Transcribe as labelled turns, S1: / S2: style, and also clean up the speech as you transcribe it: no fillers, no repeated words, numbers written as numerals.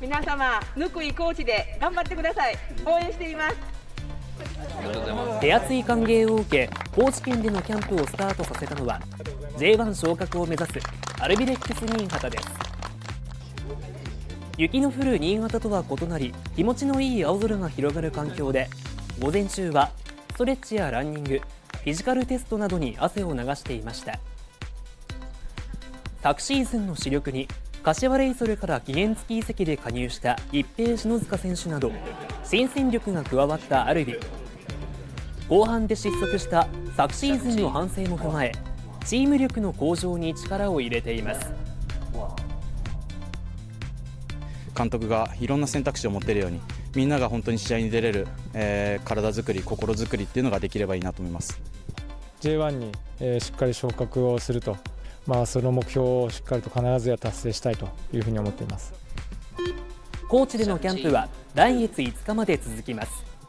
S1: 皆様、ぬくいコーチで頑張ってください。応援しています。
S2: 手厚い歓迎を受け、高知県でのキャンプをスタートさせたのは J1 昇格を目指すアルビレックス新潟です。雪の降る新潟とは異なり、気持ちのいい青空が広がる環境で、午前中はストレッチやランニング、フィジカルテストなどに汗を流していました。昨シーズンの主力に柏レイソルから期限付き移籍で加入した一平篠塚選手など新戦力が加わったアルビ。後半で失速した昨シーズンの反省も踏まえ、チーム力の向上に力を入れています。
S3: 監督がいろんな選択肢を持っているように、みんなが本当に試合に出れる、体作り、心作りっていうのができればいいなと思います。
S4: J1 に、しっかり昇格をすると、その目標をしっかりと必ずや達成したいというふうに思っています。
S2: 高知でのキャンプは来月5日まで続きます。